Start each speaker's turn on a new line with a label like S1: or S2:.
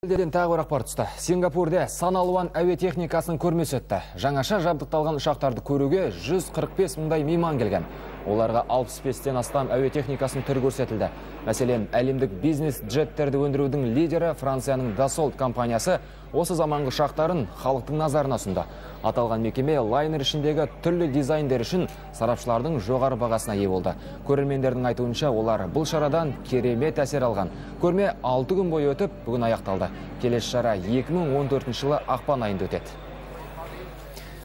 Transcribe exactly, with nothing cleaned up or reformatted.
S1: Елден тағы бір ақпар түсті. Сингапурде сан алуан әуе техникасының көрмесі өтті. Жаңаша жабдықталған ұшақтарды көруге жүз қырық бес мыңдай мейман келген. Оларға алпыс бестен астам әуе техникасының түрі көрсетілді. Мәселен, әлемдік бизнес джеттерді өндірудің лидері Францияның Dassault компаниясы осы заманғы ұшақтарын халықтың назарына ұсынды. Аталған мекеме лайнер ішіндегі түрлі дизайндер үшін сарапшылардың жоғары бағасына ие болды. Көрермендердің айтуынша, олар бұл шарадан керемет әсер алған. Көрме алты күн бойы өтіп, бүгін аяқталды. Келесі шара екі мың он төртінші жылы ақпан айында өтеді.